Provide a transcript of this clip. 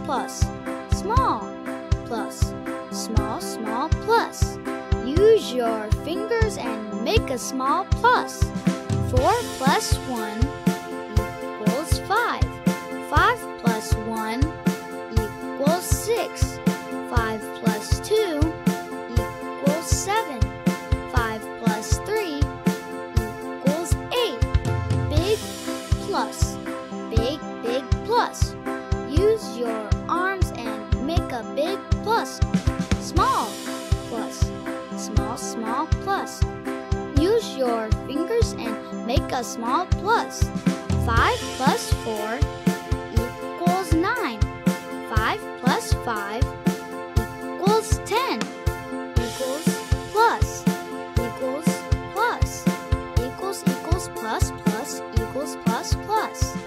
plus small plus small, small plus. Use your fingers and make a small plus. 4 plus 1 equals 5. 5 plus 1 equals 6. 5 plus 2 equals 7. 5 plus 3 equals 8. Big plus, big, big plus. Use your arms and make a big plus. Small plus, small, small plus. Use your fingers and make a small plus. 5 plus 4 equals 9. 5 plus 5 equals 10. Equals plus, equals plus. Equals, equals, plus, plus, equals, plus, plus.